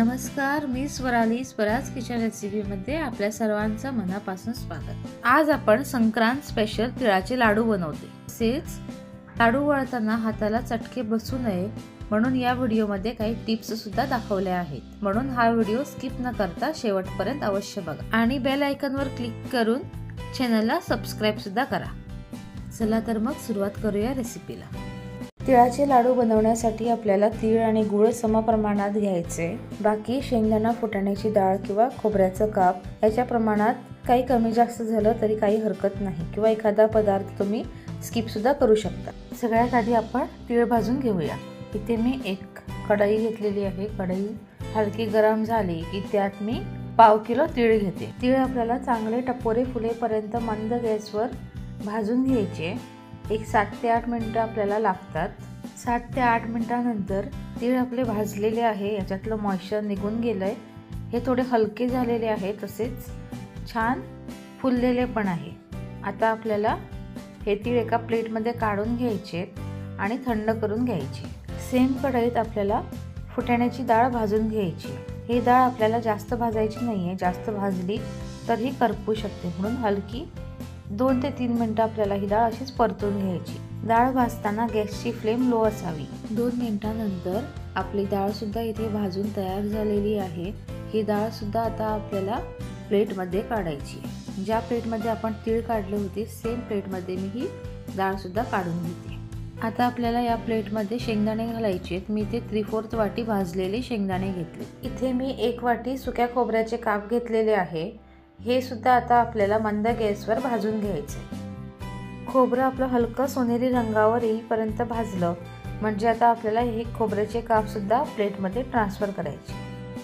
नमस्कार, मी स्वराली स्वराज किचन रेसिपीमध्ये आपल्या सर्वांचं मनापासून स्वागत। आज आपण संक्रांत स्पेशल तिळाचे लाडू बनवते। तसेच लाडू वळताना हाताला चटके बसू नये म्हणून या व्हिडिओमध्ये काही टिप्स सुद्धा दाखवल्या आहेत, म्हणून हा व्हिडिओ स्किप न करता शेवटपर्यंत अवश्य बघा आणि बेल आयकॉनवर क्लिक करून चॅनलला सबस्क्राइब सुद्धा करा। चला तर मग सुरुवात करूया रेसिपीला। तिळाचे लाडू बनवण्यासाठी आपल्याला तीळ आणि गूळ सम प्रमाणात घ्यायचे। बाकी शेंगदाणा, फुटाण्याची डाळ किंवा खोबऱ्याचं काप याच्या प्रमाणात काही कमी जास्त झालं तरी काही हरकत नाही, किंवा एखादा पदार्थ तुम्ही स्किप सुद्धा करू शकता। सगळ्यात आधी आपण तीळ भाजून घेऊया। इथे मी एक कढई घेतलेली आहे। कढई हलकी गरम झाली की त्यात मी पाव किलो तीळ घेते। तीळ आपल्याला चांगले टपोरे फुलेपर्यंत मंद गॅसवर भाजून घ्यायचे। एक 7 ते 8 मिनिटं आपल्याला लागतात। 7 ते 8 मिनिटांनंतर तीळ आपले भाजलेले आहे, याच्यातलं मॉइश्चर निघून गेलंय। हे थोडे हलके झालेले आहे, तसेच छान फुललेले पण आहे। आता आपल्याला हे तीळ एका प्लेटमध्ये काढून घ्यायचे आणि थंड करून घ्यायचे। सेम कढईत आपल्याला फुटाण्याची डाळ भाजून घ्यायची। ही डाळ आपल्याला जास्त भाजायची नाहीये, जास्त भाजली तर ही करपू शकते, म्हणून हलकी 2 ते 3 मिनिटं आपल्याला ही डाळ अशीच परतून घ्यायची। डाळ भाजताना गॅसची फ्लेम लो असावी। 2 मिनिटांनंतर आपली डाळ सुद्धा इथे भाजून तयार झालेली आहे। ही डाळ सुद्धा आता आपल्याला प्लेटमध्ये काढायची आहे। ज्या प्लेटमध्ये आपण तीळ काढले होते सेम प्लेटमध्ये मी ही डाळ सुद्धा काढून घेते। आता आपल्याला या प्लेटमध्ये शेंगदाणे घालायचे आहेत। मी इथे 3/4 वाटी भाजलेले शेंगदाणे घेतले। इथे मी 1 वाटी सुक्या खोबऱ्याचे काप घेतलेले आहे। हे सुद्धा आता आपल्याला मंद गॅसवर भाजून घ्यायचे। खोबरं आपलं हलकं सोनेरी रंगावर येईपर्यंत भाजलं म्हणजे आता आपल्याला हे खोबऱ्याचे काप सुद्धा प्लेटमध्ये ट्रान्सफर करायचे।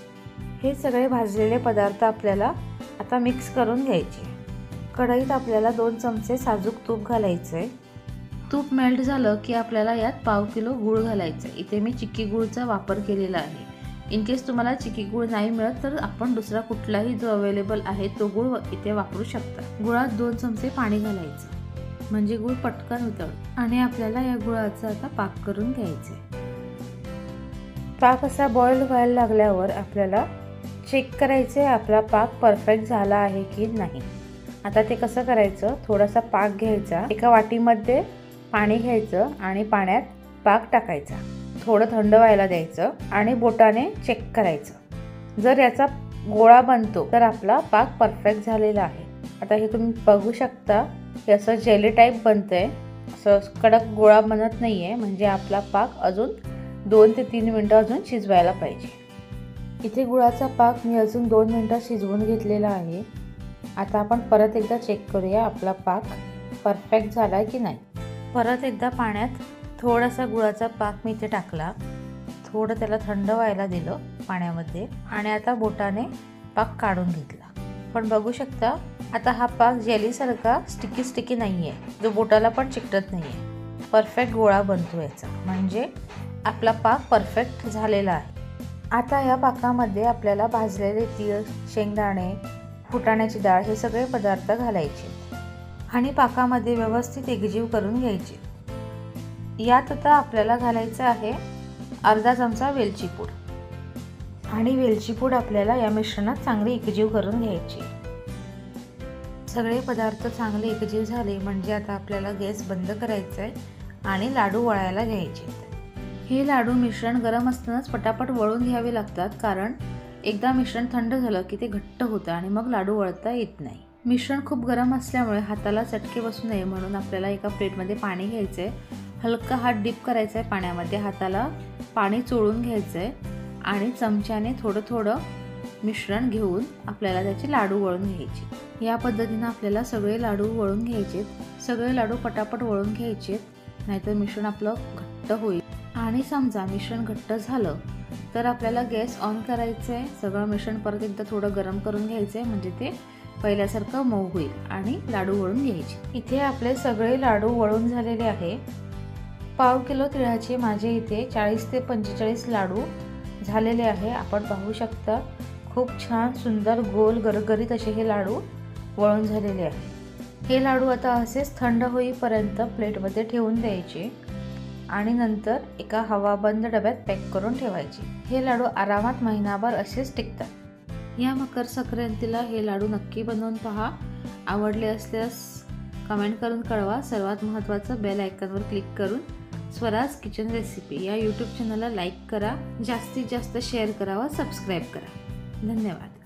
हे सगळे भाजलेले पदार्थ आपल्याला आता मिक्स करून घ्यायचे। कढईत आपल्याला 2 चमचे साजूक तूप घालायचे। तूप मेल्ट झालं की आपल्याला यात पाव किलो गूळ घालायचं। इथे मी चिक्की गूळचा वापर केलेला आहे। इन केस तुम्हाला चिक्की गूळ नाही मिळत तर आपण दुसरा कुठलाही जो अवेलेबल आहे तो गूळ इथे वापरू शकता। गुळात 2 चमचे पाणी घालायचं म्हणजे गूळ पटकन उतरतो आणि आपल्याला या गुळाचा आता पाक करून घ्यायचे। पाक असा बॉईल व्हायला लागल्यावर आपल्याला चेक करायचे आपला पाक परफेक्ट झाला आहे की नाही। आता ते कसं करायचं, थोडासा पाक घ्यायचा, एका वाटीमध्ये पाणी घ्यायचं आणि पाण्यात पाक टाकायचा, थोडं थंड व्हायला द्यायचं आणि बोटाने चेक करायचं। जर याचा गोळा बनतो तर आपला पाक परफेक्ट झालेला आहे। आता हे तुम्ही बघू शकता, हे असं जेली टाईप बनतंय, असं कडक गोळा बनत नाहीये, म्हणजे आपला पाक अजून 2 ते 3 मिनिटं अजून शिजवायला पाहिजे। इथे गुळाचा पाक मी अजून 2 मिनिटं शिजवून घेतलेला आहे। आता आपण परत एकदा चेक करूया आपला पाक परफेक्ट झालाय की नाही। परत एकदा पाण्यात थोडासा गुळाचा पाक मी इथे टाकला, थोडं त्याला थंड व्हायला दिलं पाण्यामध्ये आणि आता बोटाने पाक काढून घेतला। पण बघू शकता आता हा पाक जेलीसारखा स्टिकी नाहीये, जो बोटाला पण चिकटत नाहीये। परफेक्ट गोळा बनतो याचा, म्हणजे आपला पाक परफेक्ट झालेला आहे। आता या पाकामध्ये आपल्याला भाजलेले तीळ, शेंगदाणे, फुटाण्याची डाळ हे सगळे पदार्थ घालायचे आणि पाकामध्ये व्यवस्थित एकजीव करून घ्यायचे। यात आता आपल्याला घालायचं आहे अर्धा चमचा वेलची पूड आणि वेलची पूड आपल्याला या मिश्रणात चांगली एकजीव करून घ्यायची। सगळे पदार्थ चांगले एकजीव झाले म्हणजे आता आपल्याला गॅस बंद करायचा आहे आणि लाडू वळायला घ्यायचे। हे लाडू मिश्रण गरम असतानाच पटापट वळून घ्यावे लागतात, कारण एकदा मिश्रण थंड झालं की ते घट्ट होतं आणि मग लाडू वळता येत नाही। मिश्रण खूप गरम असल्यामुळे हाताला चटके बसू नये म्हणून आपल्याला एका प्लेटमध्ये पाणी घ्यायचंय, हलका हात डिप करायचा आहे पाण्यामध्ये, हाताला पाणी चोळून घ्यायचं आहे आणि चमच्याने थोडं थोडं मिश्रण घेऊन आपल्याला त्याचे लाडू वळून घ्यायचे। या पद्धतीनं आपल्याला सगळे लाडू वळून घ्यायचे। सगळे लाडू पटापट वळून घ्यायचे, नाहीतर मिश्रण आपलं घट्ट होईल। आणि समजा मिश्रण घट्ट झालं तर आपल्याला गॅस ऑन करायचं आहे। सगळं मिश्रण परत एकदा थोडं गरम करून घ्यायचं आहे, म्हणजे ते पहिल्यासारखं मऊ होईल आणि लाडू वळून घ्यायचे। इथे आपले सगळे लाडू वळून झालेले आहे। पाव किलो तिळाचे माझे इथे 40 ते 45 लाडू झालेले आहे। आपण पाहू शकता खूप छान सुंदर गोल गरगरीत असे हे लाडू वळून झालेले आहे। हे लाडू आता असेच थंड होईपर्यंत प्लेटमध्ये ठेवून द्यायचे। आणि नंतर एका हवाबंद डब्यात पॅक करून ठेवायचे। हे लाडू आरामात महिनाभर असेच टिकतात। या मकर संक्रांतीला हे लाडू नक्की बनवून पहा। आवडले असल्यास कमेंट करून कळवा। सर्वात महत्त्वाचं बेल आयकॉनवर क्लिक करून स्वराज किचन रेसिपी या यूट्यूब चॅनलला लाईक करा, जास्तीत जास्त शेअर करा व सबस्क्राईब करा। धन्यवाद।